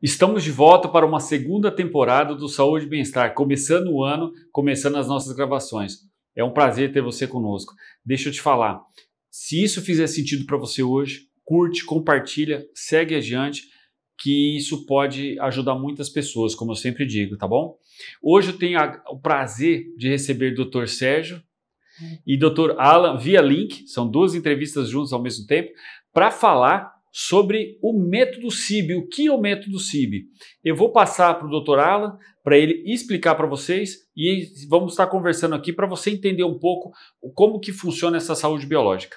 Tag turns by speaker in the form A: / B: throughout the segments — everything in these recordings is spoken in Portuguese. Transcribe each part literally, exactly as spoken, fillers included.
A: Estamos de volta para uma segunda temporada do Saúde e Bem-Estar, começando o ano, começando as nossas gravações. É um prazer ter você conosco. Deixa eu te falar, se isso fizer sentido para você hoje, curte, compartilha, segue adiante, que isso pode ajudar muitas pessoas, como eu sempre digo, tá bom? Hoje eu tenho a, o prazer de receber doutor Sérgio e doutor Alan via link, são duas entrevistas juntas ao mesmo tempo, para falar sobre o método C I B. O que é o método C I B? Eu vou passar para o doutor Alan, para ele explicar para vocês e vamos estar conversando aqui para você entender um pouco como que funciona essa saúde biológica.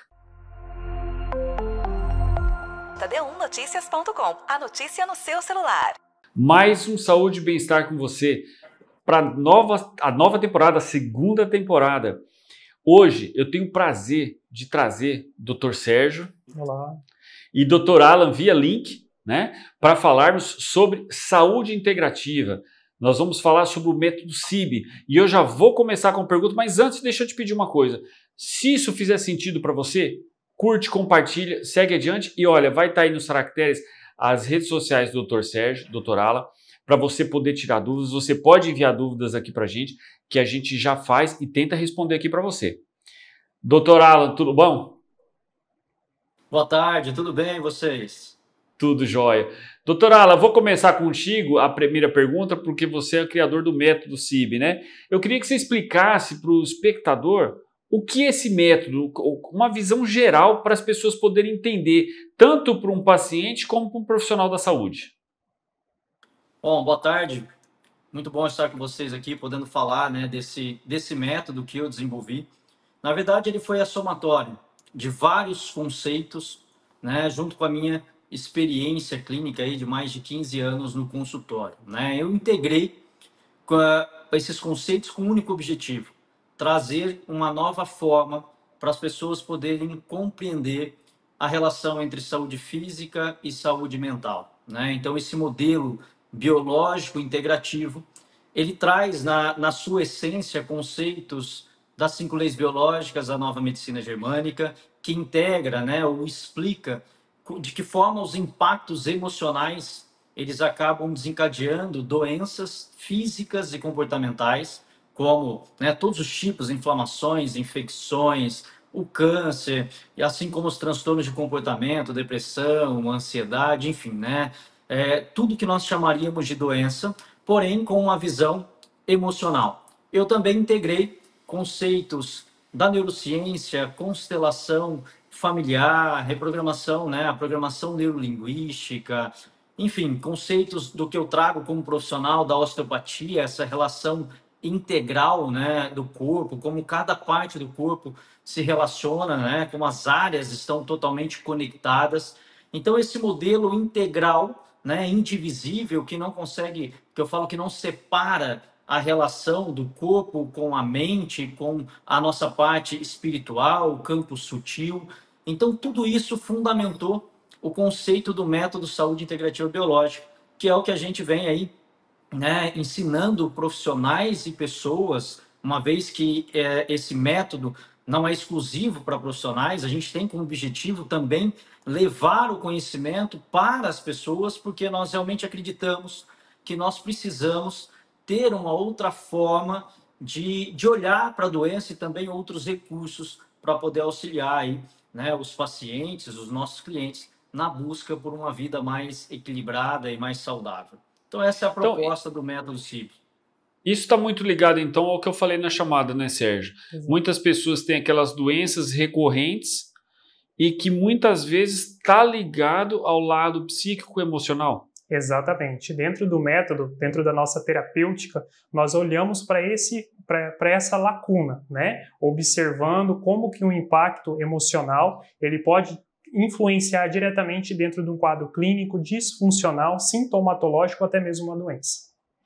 B: D um Notícias ponto com, a notícia no seu celular.
A: Mais um Saúde e Bem-Estar com você para nova, a nova temporada, a segunda temporada. Hoje eu tenho o prazer de trazer doutor Sérgio.
C: Olá.
A: E doutor Alan via link, né, para falarmos sobre saúde integrativa. Nós vamos falar sobre o método C I B. E eu já vou começar com a pergunta, mas antes deixa eu te pedir uma coisa. Se isso fizer sentido para você, curte, compartilha, segue adiante e olha, vai estar aí nos caracteres as redes sociais do doutor Sérgio, doutor Alan, para você poder tirar dúvidas. Você pode enviar dúvidas aqui para a gente, que a gente já faz e tenta responder aqui para você. doutor Alan, tudo bom?
D: Boa tarde, tudo bem e vocês?
A: Tudo jóia. doutor Alan, vou começar contigo a primeira pergunta, porque você é o criador do método C I B, né? Eu queria que você explicasse para o espectador o que é esse método, uma visão geral para as pessoas poderem entender, tanto para um paciente como para um profissional da saúde.
D: Bom, boa tarde. Muito bom estar com vocês aqui, podendo falar, né, desse, desse método que eu desenvolvi. Na verdade, ele foi a somatória de vários conceitos, né, junto com a minha experiência clínica aí de mais de quinze anos no consultório, né? Eu integrei com a, esses conceitos com um único objetivo: trazer uma nova forma para as pessoas poderem compreender a relação entre saúde física e saúde mental, né? Então, esse modelo biológico integrativo, ele traz na, na sua essência conceitos das cinco leis biológicas da nova medicina germânica, que integra, né, ou explica de que forma os impactos emocionais eles acabam desencadeando doenças físicas e comportamentais, como, né, todos os tipos de inflamações, infecções, o câncer, e assim como os transtornos de comportamento, depressão, ansiedade, enfim, né, é, tudo que nós chamaríamos de doença, porém com uma visão emocional. Eu também integrei conceitos da neurociência, constelação familiar, reprogramação, né, a programação neurolinguística, enfim, conceitos do que eu trago como profissional da osteopatia, essa relação integral, né, do corpo, como cada parte do corpo se relaciona, né, como as áreas estão totalmente conectadas. Então, esse modelo integral, né, indivisível, que não consegue, que eu falo que não separa a relação do corpo com a mente, com a nossa parte espiritual, o campo sutil. Então, tudo isso fundamentou o conceito do método saúde integrativa biológica, que é o que a gente vem aí, né, ensinando profissionais e pessoas, uma vez que é, esse método não é exclusivo para profissionais, a gente tem como objetivo também levar o conhecimento para as pessoas, porque nós realmente acreditamos que nós precisamos ter uma outra forma de, de olhar para a doença e também outros recursos para poder auxiliar aí, né, os pacientes, os nossos clientes, na busca por uma vida mais equilibrada e mais saudável. Então, essa é a proposta então, do método C I B.
A: Isso está muito ligado, então, ao que eu falei na chamada, né, Sérgio? Exato. Muitas pessoas têm aquelas doenças recorrentes e que muitas vezes está ligado ao lado psíquico-emocional.
C: Exatamente. Dentro do método, dentro da nossa terapêutica, nós olhamos para esse, para essa lacuna, né? Observando como que o impacto emocional ele pode influenciar diretamente dentro de um quadro clínico disfuncional, sintomatológico ou até mesmo uma doença.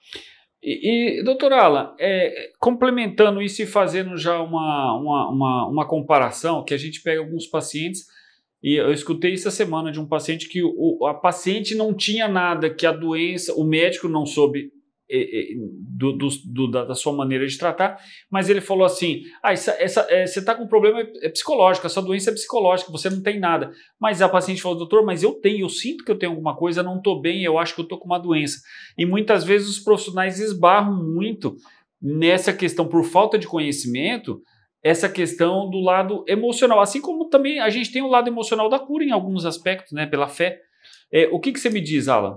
A: E, e doutor Alan, é, complementando isso e fazendo já uma, uma, uma, uma comparação, que a gente pega alguns pacientes, e eu escutei essa semana de um paciente que o, a paciente não tinha nada, que a doença, o médico não soube é, é, do, do, do, da, da sua maneira de tratar, mas ele falou assim, ah, essa, essa, é, você está com um problema é psicológico, a sua doença é psicológica, você não tem nada. Mas a paciente falou, doutor, mas eu tenho, eu sinto que eu tenho alguma coisa, não estou bem, eu acho que eu estou com uma doença. E muitas vezes os profissionais esbarram muito nessa questão, por falta de conhecimento, essa questão do lado emocional, assim como também a gente tem o lado emocional da cura em alguns aspectos, né, pela fé. É, o que, que você me diz, Alan?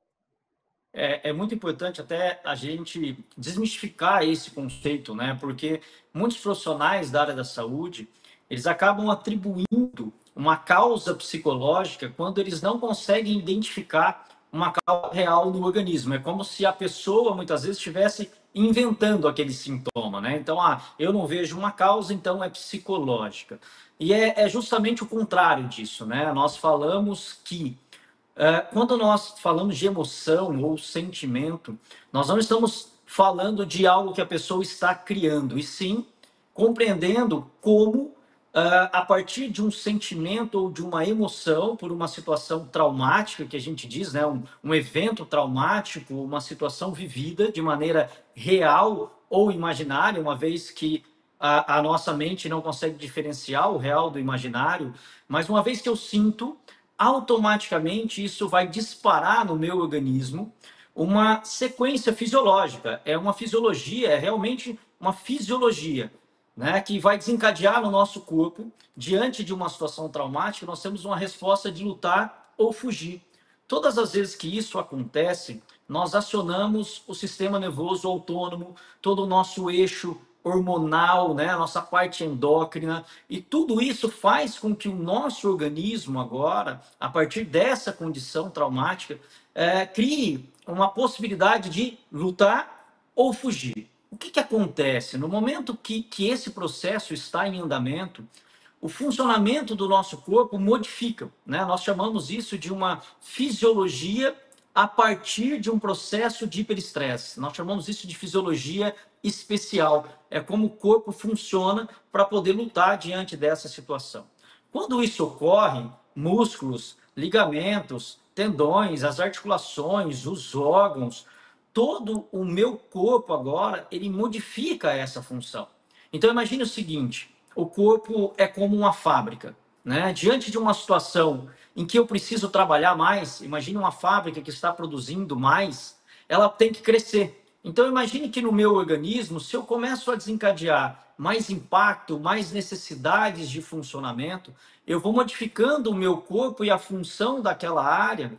D: É, é muito importante até a gente desmistificar esse conceito, né? Porque muitos profissionais da área da saúde, eles acabam atribuindo uma causa psicológica quando eles não conseguem identificar uma causa real no organismo. É como se a pessoa, muitas vezes, estivesse inventando aquele sintoma, né? Então, ah, eu não vejo uma causa, então é psicológica. E é, é justamente o contrário disso, né? Nós falamos que Uh, quando nós falamos de emoção ou sentimento, nós não estamos falando de algo que a pessoa está criando, e sim compreendendo como, uh, a partir de um sentimento ou de uma emoção, por uma situação traumática, que a gente diz, né, um, um evento traumático, uma situação vivida de maneira real ou imaginária, uma vez que a, a nossa mente não consegue diferenciar o real do imaginário, mas uma vez que eu sinto, automaticamente isso vai disparar no meu organismo uma sequência fisiológica. É uma fisiologia, é realmente uma fisiologia, né, que vai desencadear no nosso corpo, diante de uma situação traumática, nós temos uma resposta de lutar ou fugir. Todas as vezes que isso acontece, nós acionamos o sistema nervoso autônomo, todo o nosso eixo hormonal, né, a nossa parte endócrina, e tudo isso faz com que o nosso organismo agora, a partir dessa condição traumática, é, crie uma possibilidade de lutar ou fugir. O que, que acontece? No momento que, que esse processo está em andamento, o funcionamento do nosso corpo modifica, né? Nós chamamos isso de uma fisiologia a partir de um processo de hiperestresse. Nós chamamos isso de fisiologia especial. É como o corpo funciona para poder lutar diante dessa situação. Quando isso ocorre, músculos, ligamentos, tendões, as articulações, os órgãos, todo o meu corpo agora, ele modifica essa função. Então imagine o seguinte, o corpo é como uma fábrica, né? Diante de uma situação em que eu preciso trabalhar mais, imagine uma fábrica que está produzindo mais, ela tem que crescer. Então imagine que no meu organismo, se eu começo a desencadear mais impacto, mais necessidades de funcionamento, eu vou modificando o meu corpo e a função daquela área.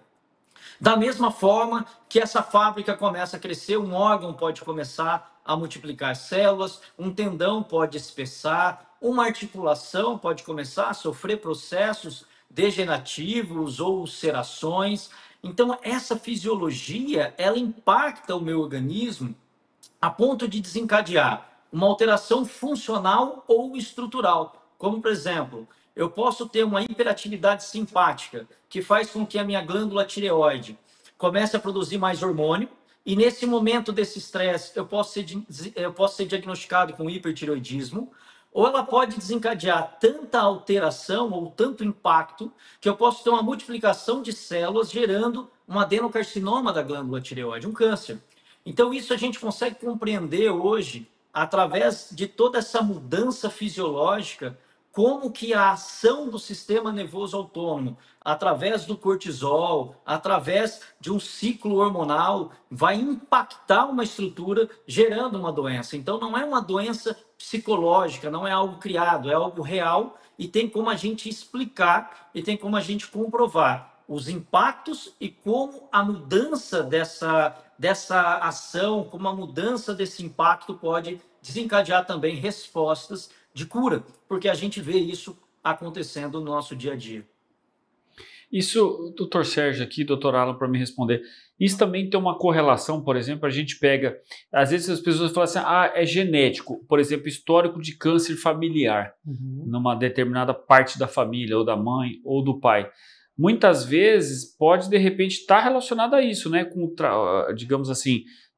D: Da mesma forma que essa fábrica começa a crescer, um órgão pode começar a multiplicar células, um tendão pode espessar, uma articulação pode começar a sofrer processos degenerativos ou ulcerações. Então, essa fisiologia, ela impacta o meu organismo a ponto de desencadear uma alteração funcional ou estrutural. Como, por exemplo, eu posso ter uma hiperatividade simpática, que faz com que a minha glândula tireoide comece a produzir mais hormônio, e nesse momento desse estresse eu posso ser, eu posso ser diagnosticado com hipertireoidismo, ou ela pode desencadear tanta alteração ou tanto impacto que eu posso ter uma multiplicação de células gerando um adenocarcinoma da glândula tireoide, um câncer. Então isso a gente consegue compreender hoje, através de toda essa mudança fisiológica, como que a ação do sistema nervoso autônomo, através do cortisol, através de um ciclo hormonal, vai impactar uma estrutura, gerando uma doença. Então não é uma doença psicológica, não é algo criado, é algo real, e tem como a gente explicar, e tem como a gente comprovar os impactos e como a mudança dessa, dessa ação, como a mudança desse impacto pode desencadear também respostas de cura, porque a gente vê isso acontecendo no nosso dia a dia.
A: Isso, doutor Sérgio aqui, doutor Alan, para me responder, isso também tem uma correlação, por exemplo, a gente pega, às vezes as pessoas falam assim, ah, é genético, por exemplo, histórico de câncer familiar, uhum. numa determinada parte da família, ou da mãe, ou do pai. Muitas vezes pode, de repente, estar relacionado a isso, né, com, digamos assim,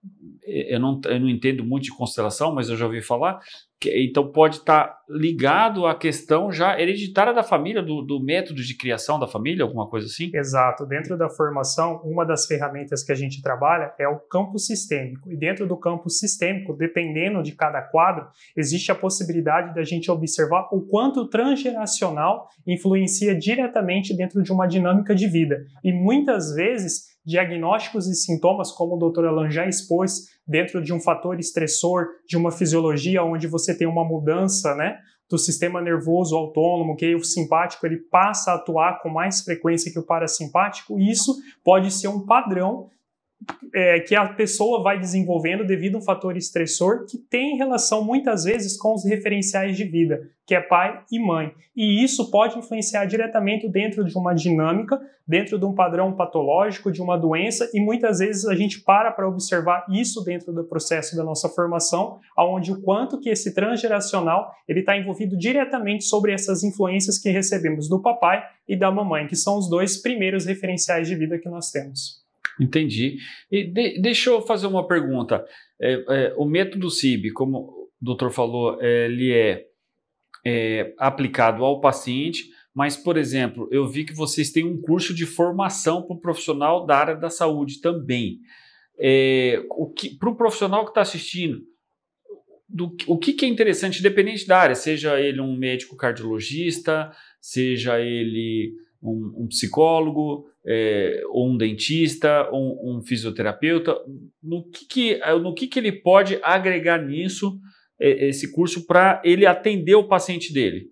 A: eu não, eu não entendo muito de constelação, mas eu já ouvi falar, que, então pode estar ligado à questão já hereditária da família, do, do método de criação da família, alguma coisa assim?
C: Exato. Dentro da formação, uma das ferramentas que a gente trabalha é o campo sistêmico. E dentro do campo sistêmico, dependendo de cada quadro, existe a possibilidade da gente observar o quanto o transgeracional influencia diretamente dentro de uma dinâmica de vida. E muitas vezes, diagnósticos e sintomas, como o doutor Alan já expôs, dentro de um fator estressor, de uma fisiologia onde você tem uma mudança, né, do sistema nervoso autônomo, que aí o simpático ele passa a atuar com mais frequência que o parasimpático, e isso pode ser um padrão é, que a pessoa vai desenvolvendo devido a um fator estressor que tem relação muitas vezes com os referenciais de vida, que é pai e mãe. E isso pode influenciar diretamente dentro de uma dinâmica, dentro de um padrão patológico, de uma doença, e muitas vezes a gente para para observar isso dentro do processo da nossa formação, onde o quanto que esse transgeracional ele está envolvido diretamente sobre essas influências que recebemos do papai e da mamãe, que são os dois primeiros referenciais de vida que nós temos.
A: Entendi. E de, deixa eu fazer uma pergunta. É, é, o método C I B, como o doutor falou, é, ele é, é aplicado ao paciente, mas, por exemplo, eu vi que vocês têm um curso de formação para o profissional da área da saúde também. É, para o profissional que está assistindo, do, o que, que é interessante, independente da área, seja ele um médico cardiologista, seja ele um, um psicólogo, é, ou um dentista, ou um, um fisioterapeuta, no que, que, no que, que ele pode agregar nisso, é, esse curso, para ele atender o paciente dele?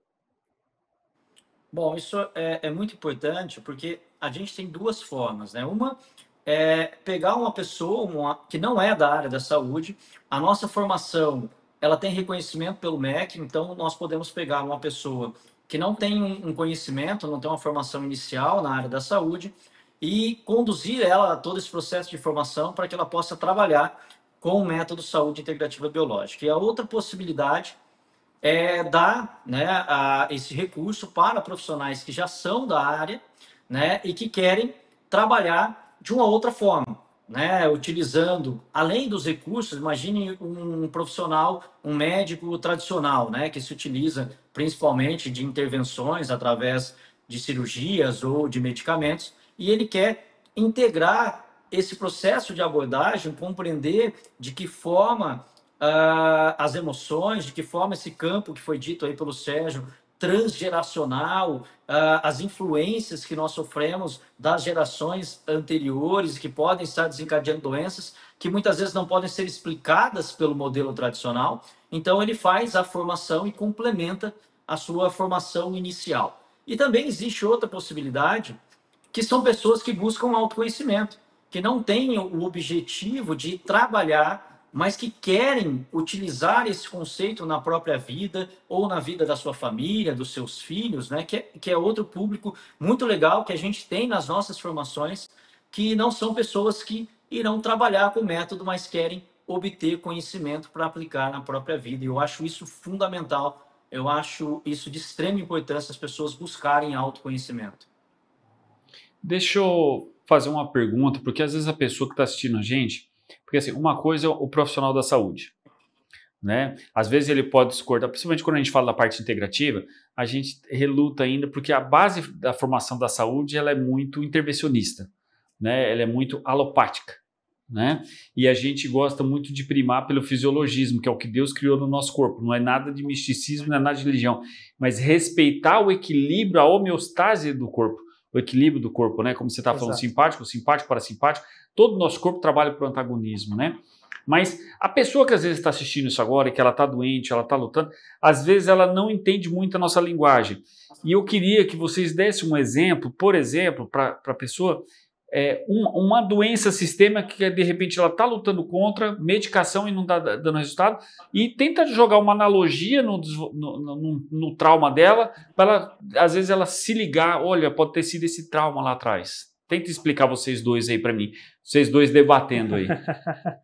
D: Bom, isso é, é muito importante porque a gente tem duas formas, né? Uma é pegar uma pessoa uma, que não é da área da saúde. A nossa formação, ela tem reconhecimento pelo M E C, então nós podemos pegar uma pessoa que não tem um conhecimento, não tem uma formação inicial na área da saúde e conduzir ela a todo esse processo de formação para que ela possa trabalhar com o método saúde integrativa biológica. E a outra possibilidade é dar, né, a, esse recurso para profissionais que já são da área, né, e que querem trabalhar de uma outra forma, né, utilizando, além dos recursos, imagine um profissional, um médico tradicional, né, que se utiliza principalmente de intervenções através de cirurgias ou de medicamentos, e ele quer integrar esse processo de abordagem, compreender de que forma Uh, as emoções, de que forma esse campo que foi dito aí pelo Sérgio, transgeracional, uh, as influências que nós sofremos das gerações anteriores, que podem estar desencadeando doenças que muitas vezes não podem ser explicadas pelo modelo tradicional. Então ele faz a formação e complementa a sua formação inicial. E também existe outra possibilidade, que são pessoas que buscam autoconhecimento, que não têm o objetivo de trabalhar, mas que querem utilizar esse conceito na própria vida ou na vida da sua família, dos seus filhos, né? que, é, que é outro público muito legal que a gente tem nas nossas formações, que não são pessoas que irão trabalhar com o método, mas querem obter conhecimento para aplicar na própria vida. E eu acho isso fundamental, eu acho isso de extrema importância, as pessoas buscarem autoconhecimento.
A: Deixa eu fazer uma pergunta, porque às vezes a pessoa que está assistindo a gente, porque assim, uma coisa é o profissional da saúde, né? Às vezes ele pode discordar, principalmente quando a gente fala da parte integrativa, a gente reluta ainda porque a base da formação da saúde ela é muito intervencionista, né? Ela é muito alopática, né? E a gente gosta muito de primar pelo fisiologismo, que é o que Deus criou no nosso corpo. Não é nada de misticismo, não é nada de religião, mas respeitar o equilíbrio, a homeostase do corpo, o equilíbrio do corpo, né? Como você está falando, simpático, simpático, parasimpático, todo o nosso corpo trabalha para o antagonismo, né? Mas a pessoa que às vezes está assistindo isso agora e que ela está doente, ela está lutando, às vezes ela não entende muito a nossa linguagem. E eu queria que vocês dessem um exemplo, por exemplo, para a pessoa, é, um, uma doença sistêmica que de repente ela está lutando contra, medicação e não está dando resultado, e tenta jogar uma analogia no, no, no, no trauma dela, para ela, às vezes ela se ligar, olha, pode ter sido esse trauma lá atrás. Tenta explicar vocês dois aí para mim, vocês dois debatendo aí.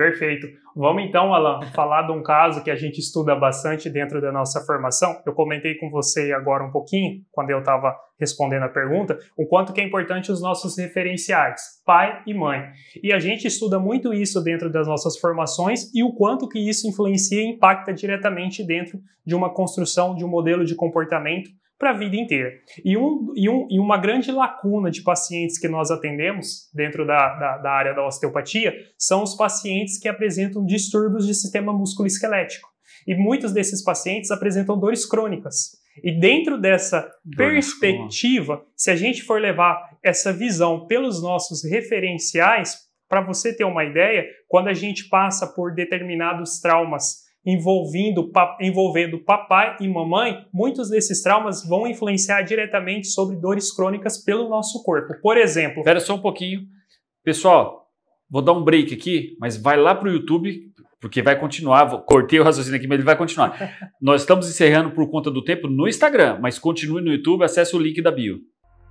C: Perfeito. Vamos então, Alan, falar de um caso que a gente estuda bastante dentro da nossa formação. Eu comentei com você agora um pouquinho, quando eu estava respondendo a pergunta, o quanto que é importante os nossos referenciais, pai e mãe. E a gente estuda muito isso dentro das nossas formações e o quanto que isso influencia e impacta diretamente dentro de uma construção de um modelo de comportamento para a vida inteira. E, um, e, um, e uma grande lacuna de pacientes que nós atendemos dentro da, da, da área da osteopatia são os pacientes que apresentam distúrbios de sistema musculoesquelético. E muitos desses pacientes apresentam dores crônicas. E dentro dessa perspectiva, se a gente for levar essa visão pelos nossos referenciais, para você ter uma ideia, quando a gente passa por determinados traumas envolvendo, envolvendo papai e mamãe, muitos desses traumas vão influenciar diretamente sobre dores crônicas pelo nosso corpo. Por exemplo...
A: Espera só um pouquinho. Pessoal, vou dar um break aqui, mas vai lá para o YouTube, porque vai continuar. Vou, cortei o raciocínio aqui, mas ele vai continuar. Nós estamos encerrando por conta do tempo no Instagram, mas continue no YouTube, acesse o link da bio.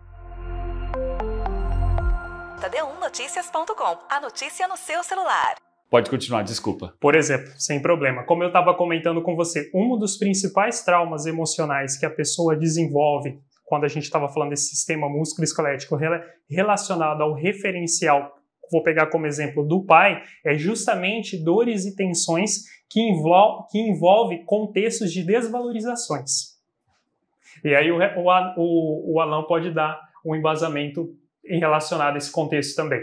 B: D um noticias ponto com, a notícia no seu celular.
A: Pode continuar, desculpa.
C: Por exemplo, sem problema. Como eu estava comentando com você, um dos principais traumas emocionais que a pessoa desenvolve quando a gente estava falando desse sistema músculo-esquelético relacionado ao referencial, vou pegar como exemplo do pai, é justamente dores e tensões que envolve, que envolve contextos de desvalorizações. E aí o, o, o Alan pode dar um embasamento em relacionado a esse contexto também.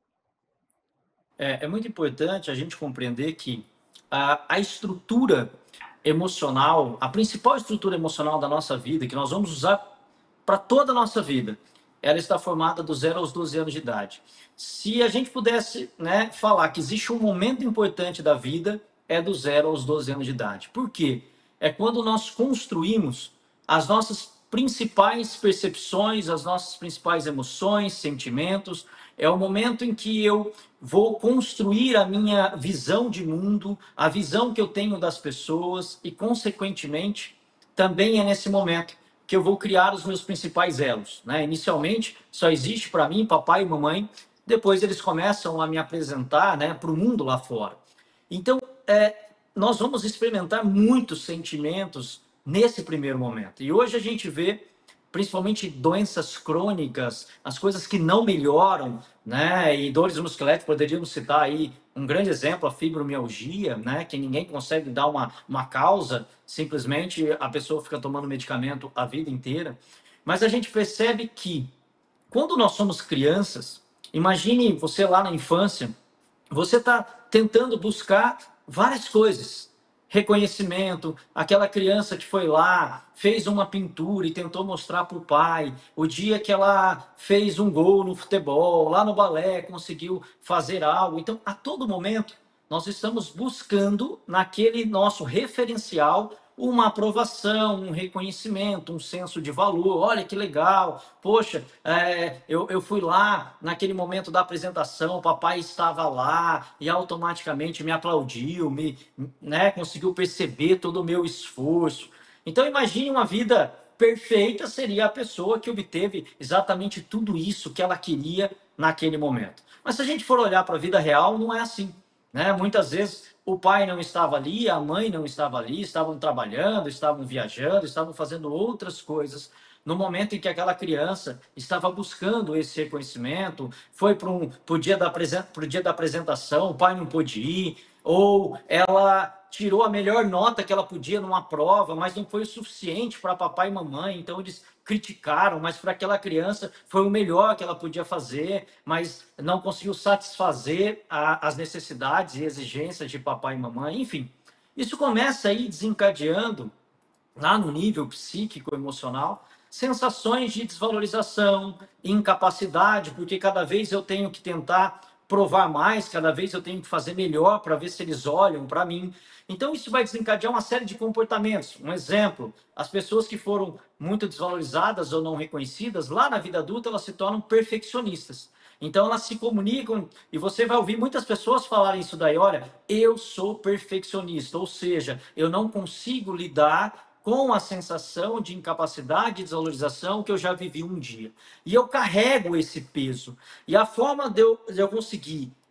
D: É, é muito importante a gente compreender que a, a estrutura emocional, a principal estrutura emocional da nossa vida, que nós vamos usar para toda a nossa vida, ela está formada do zero aos doze anos de idade. Se a gente pudesse, né, falar que existe um momento importante da vida, é do zero aos doze anos de idade. Por quê? É quando nós construímos as nossas principais percepções, as nossas principais emoções, sentimentos. É o momento em que eu vou construir a minha visão de mundo, a visão que eu tenho das pessoas e, consequentemente, também é nesse momento que eu vou criar os meus principais elos, né? Inicialmente, só existe para mim papai e mamãe, depois eles começam a me apresentar, né, para o mundo lá fora. Então, é, nós vamos experimentar muitos sentimentos nesse primeiro momento. E hoje a gente vê principalmente doenças crônicas, as coisas que não melhoram, né? E dores musculoesqueléticas, poderíamos citar aí um grande exemplo, a fibromialgia, né? Que ninguém consegue dar uma, uma causa, simplesmente a pessoa fica tomando medicamento a vida inteira. Mas a gente percebe que, quando nós somos crianças, imagine você lá na infância, você está tentando buscar várias coisas. Reconhecimento, aquela criança que foi lá, fez uma pintura e tentou mostrar para o pai, o dia que ela fez um gol no futebol, lá no balé, conseguiu fazer algo. Então, a todo momento, nós estamos buscando naquele nosso referencial uma aprovação, um reconhecimento, um senso de valor. Olha que legal, poxa, é, eu, eu fui lá naquele momento da apresentação, o papai estava lá e automaticamente me aplaudiu, me, né, conseguiu perceber todo o meu esforço. Então imagine uma vida perfeita, seria a pessoa que obteve exatamente tudo isso que ela queria naquele momento. Mas se a gente for olhar para a vida real, não é assim, né? Muitas vezes o pai não estava ali, a mãe não estava ali, estavam trabalhando, estavam viajando, estavam fazendo outras coisas. No momento em que aquela criança estava buscando esse reconhecimento, foi para um, o dia, dia da apresentação, o pai não pôde ir, ou ela tirou a melhor nota que ela podia numa prova, mas não foi o suficiente para papai e mamãe, então eles criticaram, mas para aquela criança foi o melhor que ela podia fazer, mas não conseguiu satisfazer a, as necessidades e exigências de papai e mamãe, enfim. Isso começa aí desencadeando, lá no nível psíquico, emocional, sensações de desvalorização, incapacidade, porque cada vez eu tenho que tentar provar mais, cada vez eu tenho que fazer melhor para ver se eles olham para mim. Então isso vai desencadear uma série de comportamentos. Um exemplo, as pessoas que foram muito desvalorizadas ou não reconhecidas, lá na vida adulta elas se tornam perfeccionistas. Então elas se comunicam e você vai ouvir muitas pessoas falarem isso daí, olha, eu sou perfeccionista, ou seja, eu não consigo lidar com a sensação de incapacidade e desvalorização que eu já vivi um dia. E eu carrego esse peso. E a forma de eu, de eu conseguir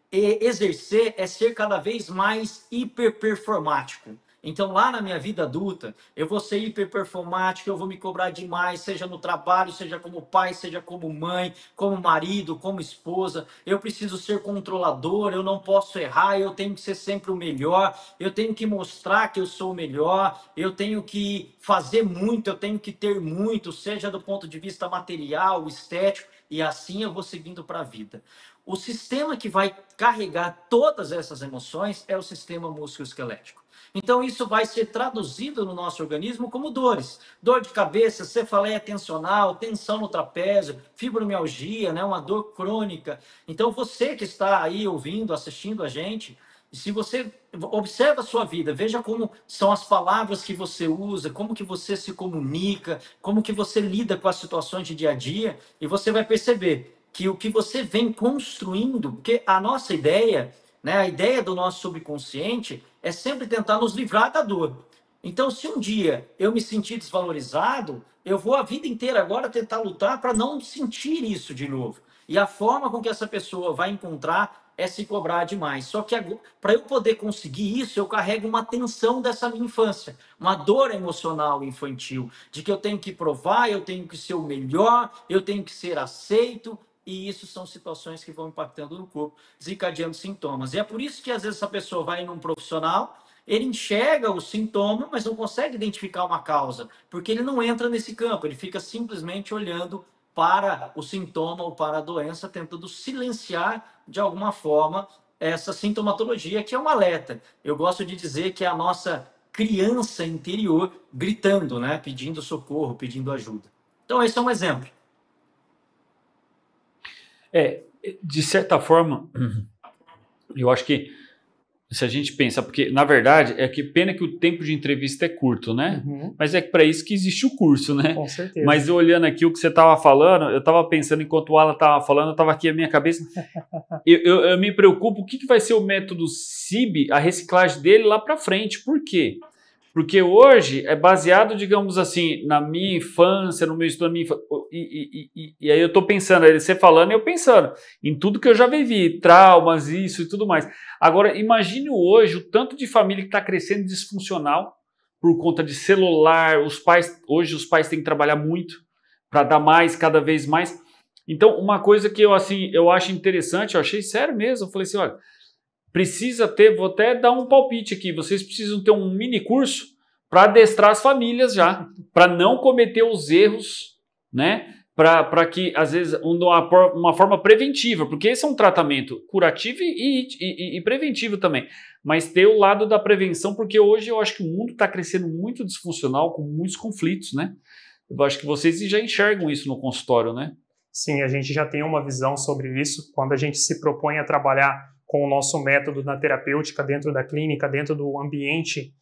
D: exercer é ser cada vez mais hiperperformático. Então, lá na minha vida adulta, eu vou ser hiperperformático, eu vou me cobrar demais, seja no trabalho, seja como pai, seja como mãe, como marido, como esposa. Eu preciso ser controlador, eu não posso errar, eu tenho que ser sempre o melhor, eu tenho que mostrar que eu sou o melhor, eu tenho que fazer muito, eu tenho que ter muito, seja do ponto de vista material, estético, e assim eu vou seguindo para a vida. O sistema que vai carregar todas essas emoções é o sistema musculoesquelético. Então, isso vai ser traduzido no nosso organismo como dores. Dor de cabeça, cefaleia tensional, tensão no trapézio, fibromialgia, né, uma dor crônica. Então, você que está aí ouvindo, assistindo a gente, se você observa a sua vida, veja como são as palavras que você usa, como que você se comunica, como que você lida com as situações de dia a dia, e você vai perceber que o que você vem construindo, porque a nossa ideia, né, a ideia do nosso subconsciente é sempre tentar nos livrar da dor. Então, se um dia eu me sentir desvalorizado, eu vou a vida inteira agora tentar lutar para não sentir isso de novo. E a forma com que essa pessoa vai encontrar é se cobrar demais. Só que para eu poder conseguir isso, eu carrego uma tensão dessa minha infância, uma dor emocional infantil, de que eu tenho que provar, eu tenho que ser o melhor, eu tenho que ser aceito. E isso são situações que vão impactando no corpo, desencadeando sintomas. E é por isso que às vezes essa pessoa vai num profissional, ele enxerga o sintoma, mas não consegue identificar uma causa, porque ele não entra nesse campo, ele fica simplesmente olhando para o sintoma ou para a doença, tentando silenciar de alguma forma essa sintomatologia, que é um alerta. Eu gosto de dizer que é a nossa criança interior gritando, né? Pedindo socorro, pedindo ajuda. Então, esse é um exemplo.
A: É, de certa forma, eu acho que se a gente pensa, porque na verdade é que pena que o tempo de entrevista é curto, né? Uhum. Mas é para isso que existe o curso, né?
C: Com certeza.
A: Mas olhando aqui o que você estava falando, eu estava pensando enquanto o Alan estava falando, eu estava aqui na minha cabeça, eu, eu, eu me preocupo o que, que vai ser o método C I B, a reciclagem dele lá para frente. Por quê? Porque hoje é baseado, digamos assim, na minha infância, no meu estudo, na minha infância, e, e, e, e aí eu estou pensando, aí você falando e eu pensando em tudo que eu já vivi, traumas, isso e tudo mais. Agora, imagine hoje o tanto de família que está crescendo disfuncional por conta de celular, os pais, hoje os pais têm que trabalhar muito para dar mais, cada vez mais. Então, uma coisa que eu, assim, eu acho interessante, eu achei sério mesmo, eu falei assim, olha, precisa ter, vou até dar um palpite aqui, vocês precisam ter um mini curso para adestrar as famílias já, para não cometer os erros, né? Para que, às vezes, uma, uma forma preventiva, porque esse é um tratamento curativo e, e, e preventivo também, mas ter o lado da prevenção, porque hoje eu acho que o mundo está crescendo muito disfuncional, com muitos conflitos, né? Eu acho que vocês já enxergam isso no consultório, né?
C: Sim, a gente já tem uma visão sobre isso, quando a gente se propõe a trabalhar com o nosso método na terapêutica, dentro da clínica, dentro do ambiente,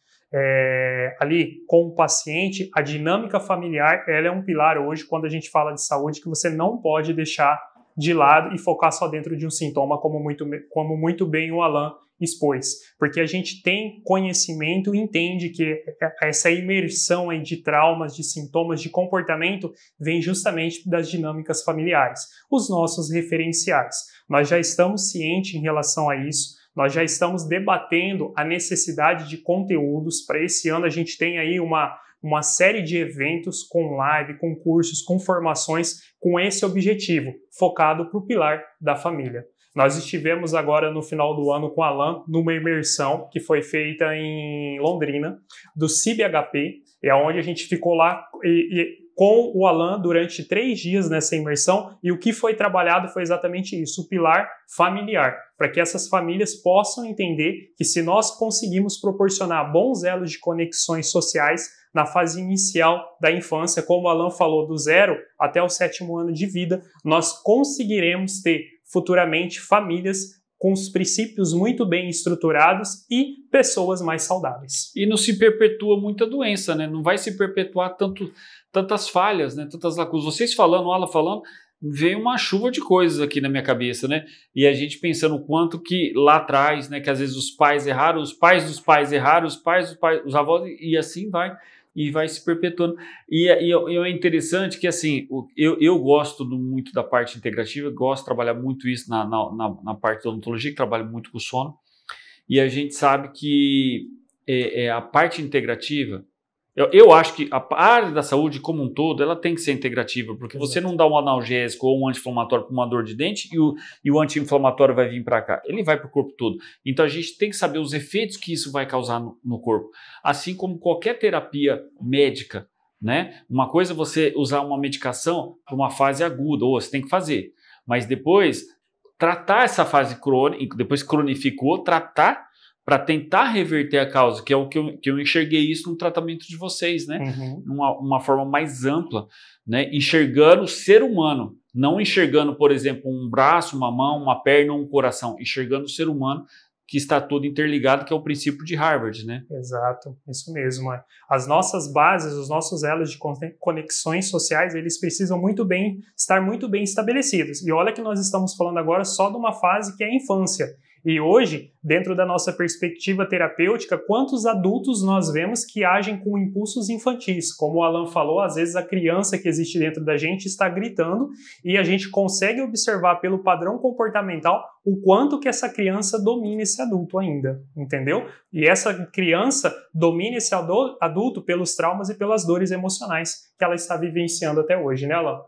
C: é, ali com o paciente, a dinâmica familiar ela é um pilar hoje, quando a gente fala de saúde, que você não pode deixar de lado e focar só dentro de um sintoma, como muito, como muito bem o Alan expôs. Porque a gente tem conhecimento e entende que essa imersão aí de traumas, de sintomas, de comportamento, vem justamente das dinâmicas familiares, os nossos referenciais. Nós já estamos cientes em relação a isso, nós já estamos debatendo a necessidade de conteúdos. Para esse ano a gente tem aí uma, uma série de eventos com live, com cursos, com formações com esse objetivo, focado para o pilar da família. Nós estivemos agora no final do ano com o Alan numa imersão que foi feita em Londrina, do C I B H P, é onde a gente ficou lá e, e, com o Alan durante três dias nessa imersão, e o que foi trabalhado foi exatamente isso, o pilar familiar, para que essas famílias possam entender que se nós conseguimos proporcionar bons elos de conexões sociais na fase inicial da infância, como o Alan falou, do zero até o sétimo ano de vida, nós conseguiremos ter futuramente famílias com os princípios muito bem estruturados e pessoas mais saudáveis.
A: E não se perpetua muita doença, né? Não vai se perpetuar tanto, tantas falhas, né? Tantas lacunas. Vocês falando, o Alan falando, veio uma chuva de coisas aqui na minha cabeça, né? E a gente pensando o quanto que lá atrás, né? Que às vezes os pais erraram, os pais dos pais erraram, os pais dos pais, os avós, e assim vai. e vai se perpetuando. E, e, e é interessante que, assim, eu, eu gosto do, muito da parte integrativa, gosto de trabalhar muito isso na, na, na, na parte da odontologia, que trabalho muito com sono, e a gente sabe que é, é, a parte integrativa, eu, eu acho que a área da saúde como um todo, ela tem que ser integrativa, porque Exato. Você não dá um analgésico ou um anti-inflamatório para uma dor de dente e o, e o anti-inflamatório vai vir para cá. Ele vai para o corpo todo. Então a gente tem que saber os efeitos que isso vai causar no, no corpo. Assim como qualquer terapia médica, né? Uma coisa é você usar uma medicação para uma fase aguda, ou você tem que fazer. Mas depois, tratar essa fase crônica, depois cronificou, tratar para tentar reverter a causa, que é o que eu, que eu enxerguei isso no tratamento de vocês, né? Uhum. Uma, uma forma mais ampla, né? Enxergando o ser humano, não enxergando, por exemplo, um braço, uma mão, uma perna ou um coração, enxergando o ser humano que está todo interligado, que é o princípio de Harvard, né?
C: Exato, isso mesmo. É. As nossas bases, os nossos elos de conexões sociais, eles precisam muito bem, estar muito bem estabelecidos. E olha que nós estamos falando agora só de uma fase que é a infância. E hoje, dentro da nossa perspectiva terapêutica, quantos adultos nós vemos que agem com impulsos infantis? Como o Alan falou, às vezes a criança que existe dentro da gente está gritando e a gente consegue observar pelo padrão comportamental o quanto que essa criança domina esse adulto ainda, entendeu? E essa criança domina esse adulto pelos traumas e pelas dores emocionais que ela está vivenciando até hoje, né, Alan?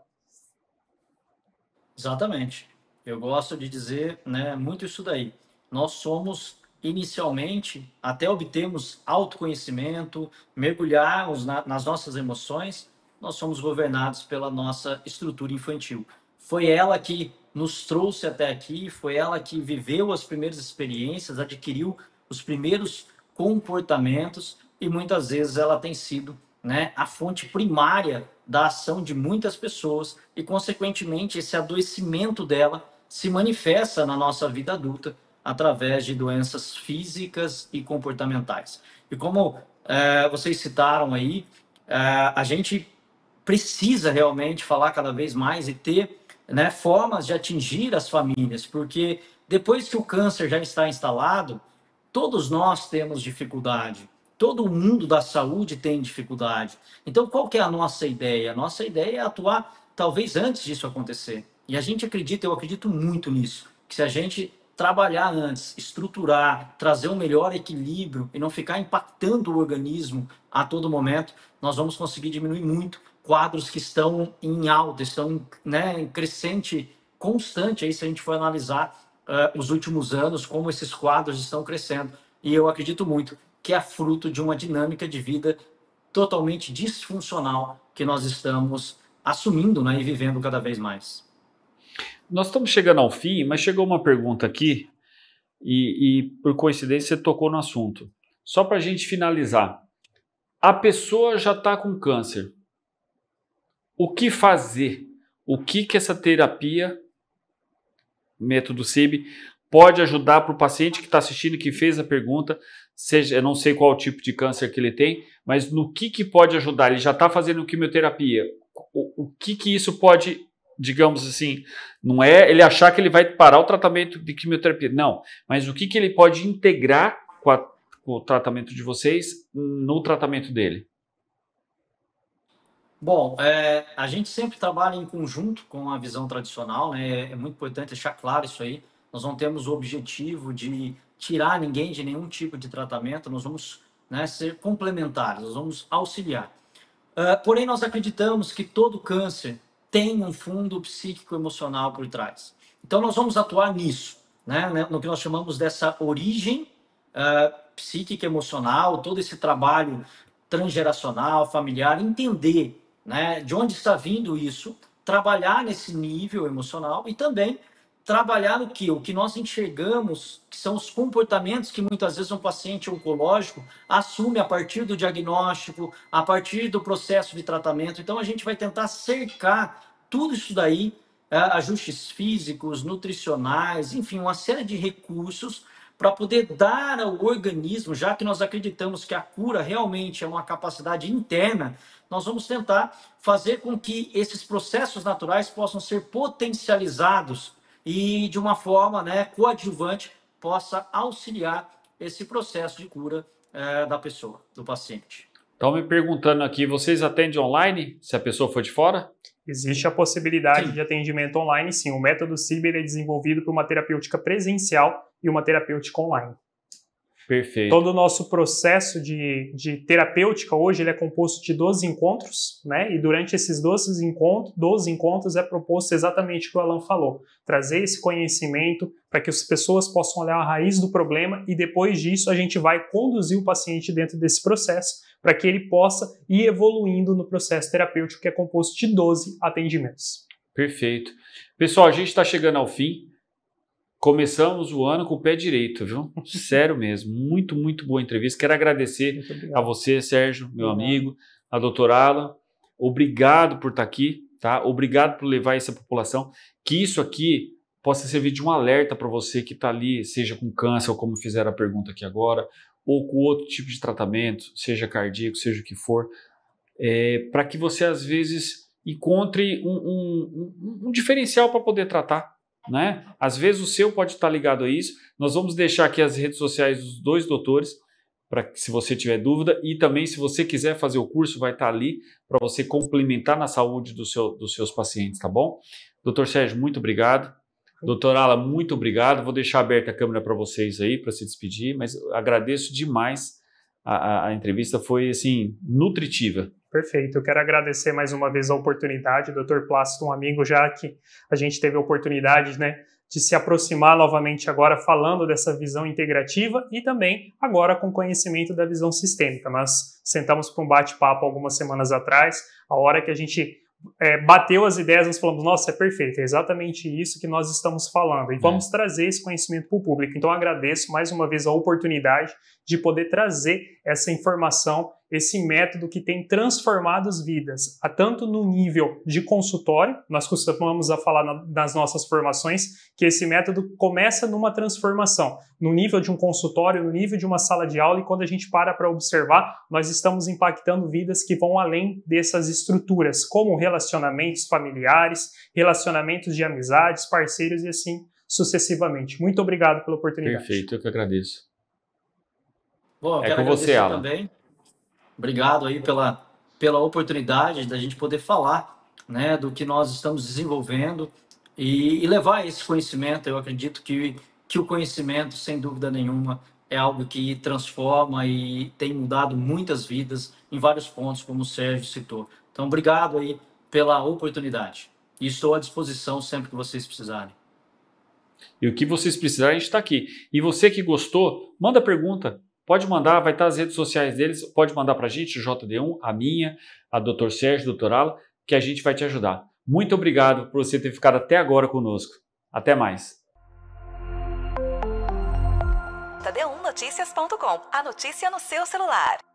D: Exatamente. Eu gosto de dizer, né, muito isso daí. Nós somos, inicialmente, até obtermos autoconhecimento, mergulharmos na, nas nossas emoções, nós somos governados pela nossa estrutura infantil. Foi ela que nos trouxe até aqui, foi ela que viveu as primeiras experiências, adquiriu os primeiros comportamentos e muitas vezes ela tem sido, né, a fonte primária da ação de muitas pessoas e, consequentemente, esse adoecimento dela se manifesta na nossa vida adulta através de doenças físicas e comportamentais. E como é, vocês citaram aí, é, a gente precisa realmente falar cada vez mais e ter, né, formas de atingir as famílias, porque depois que o câncer já está instalado, todos nós temos dificuldade. Todo o mundo da saúde tem dificuldade. Então, qual que é a nossa ideia? A nossa ideia é atuar talvez antes disso acontecer. E a gente acredita, eu acredito muito nisso, que se a gente trabalhar antes, estruturar, trazer um melhor equilíbrio e não ficar impactando o organismo a todo momento, nós vamos conseguir diminuir muito quadros que estão em alta, estão, né, em crescente constante, aí, se a gente for analisar uh, os últimos anos, como esses quadros estão crescendo. E eu acredito muito que é fruto de uma dinâmica de vida totalmente disfuncional que nós estamos assumindo, né, e vivendo cada vez mais.
A: Nós estamos chegando ao fim, mas chegou uma pergunta aqui e, e por coincidência, você tocou no assunto. Só para a gente finalizar. A pessoa já está com câncer. O que fazer? O que, que essa terapia, método S I B, pode ajudar para o paciente que está assistindo, que fez a pergunta, seja, eu não sei qual tipo de câncer que ele tem, mas no que, que pode ajudar? Ele já está fazendo quimioterapia. O, o que, que isso pode, digamos assim, não é ele achar que ele vai parar o tratamento de quimioterapia, não, mas o que, que ele pode integrar com, a, com o tratamento de vocês no tratamento dele?
D: Bom, é, a gente sempre trabalha em conjunto com a visão tradicional, né? É muito importante deixar claro isso aí. Nós não temos o objetivo de tirar ninguém de nenhum tipo de tratamento, nós vamos, né, ser complementares, nós vamos auxiliar. Uh, porém, nós acreditamos que todo câncer tem um fundo psíquico-emocional por trás. Então, nós vamos atuar nisso, né, no que nós chamamos dessa origem uh, psíquica-emocional, todo esse trabalho transgeracional, familiar, entender, né, de onde está vindo isso, trabalhar nesse nível emocional e também trabalhar no que? O que nós enxergamos, que são os comportamentos que muitas vezes um paciente oncológico assume a partir do diagnóstico, a partir do processo de tratamento. Então, a gente vai tentar cercar tudo isso daí, ajustes físicos, nutricionais, enfim, uma série de recursos para poder dar ao organismo, já que nós acreditamos que a cura realmente é uma capacidade interna, nós vamos tentar fazer com que esses processos naturais possam ser potencializados e, de uma forma, né, coadjuvante, possa auxiliar esse processo de cura é, da pessoa, do paciente.
A: Estão me perguntando aqui, vocês atendem online se a pessoa for de fora?
C: Existe a possibilidade
A: Sim.
C: de atendimento online, sim. O método C I B ele é desenvolvido por uma terapêutica presencial e uma terapêutica online.
A: Perfeito.
C: Todo o nosso processo de, de terapêutica hoje ele é composto de doze encontros, né? E durante esses doze encontros, doze encontros é proposto exatamente o que o Alan falou, trazer esse conhecimento para que as pessoas possam olhar a raiz do problema e depois disso a gente vai conduzir o paciente dentro desse processo para que ele possa ir evoluindo no processo terapêutico que é composto de doze atendimentos.
A: Perfeito. Pessoal, a gente está chegando ao fim. Começamos o ano com o pé direito, viu? Sério mesmo. Muito, muito boa entrevista. Quero agradecer a você, Sérgio, meu
C: Obrigado.
A: amigo, a doutora Alan. Obrigado por estar aqui, tá? Obrigado por levar isso à população. Que isso aqui possa servir de um alerta para você que está ali, seja com câncer, ou como fizeram a pergunta aqui agora, ou com outro tipo de tratamento, seja cardíaco, seja o que for, é, para que você, às vezes, encontre um, um, um, um diferencial para poder tratar. Né? Às vezes o seu pode estar ligado a isso. Nós vamos deixar aqui as redes sociais dos dois doutores para que, se você tiver dúvida, e também se você quiser fazer o curso, vai estar ali para você complementar na saúde do seu, dos seus pacientes, tá bom? doutor Sérgio, muito obrigado. doutora Ala, muito obrigado. Vou deixar aberta a câmera para vocês aí para se despedir, mas agradeço demais a, a, a entrevista, foi assim nutritiva.
C: Perfeito, eu quero agradecer mais uma vez a oportunidade, doutor Plácido, um amigo já que a gente teve a oportunidade, né, de se aproximar novamente agora falando dessa visão integrativa e também agora com conhecimento da visão sistêmica. Nós sentamos para um bate-papo algumas semanas atrás, a hora que a gente é, bateu as ideias, nós falamos, nossa, é perfeito, é exatamente isso que nós estamos falando e vamos é. trazer esse conhecimento para o público. Então agradeço mais uma vez a oportunidade de poder trazer essa informação, esse método que tem transformado as vidas, a tanto no nível de consultório, nós costumamos a falar na, nas nossas formações, que esse método começa numa transformação, no nível de um consultório, no nível de uma sala de aula, e quando a gente para para observar, nós estamos impactando vidas que vão além dessas estruturas, como relacionamentos familiares, relacionamentos de amizades, parceiros e assim sucessivamente. Muito obrigado pela oportunidade.
A: Perfeito, eu que agradeço.
D: Bom, eu
A: é
D: quero
A: com
D: agradecer
A: você, Alan.
D: também. Obrigado aí pela, pela oportunidade da gente poder falar, né, do que nós estamos desenvolvendo e, e levar esse conhecimento. Eu acredito que, que o conhecimento, sem dúvida nenhuma, é algo que transforma e tem mudado muitas vidas em vários pontos, como o Sérgio citou. Então, obrigado aí pela oportunidade. E estou à disposição sempre que vocês precisarem.
A: E o que vocês precisarem, a gente está aqui. E você que gostou, manda pergunta. Pode mandar, vai estar as redes sociais deles, pode mandar para a gente, o J D um, a minha, a doutor Sérgio, a doutora Ala, que a gente vai te ajudar. Muito obrigado por você ter ficado até agora conosco. Até mais.
B: J D um Notícias ponto com, a notícia no seu celular.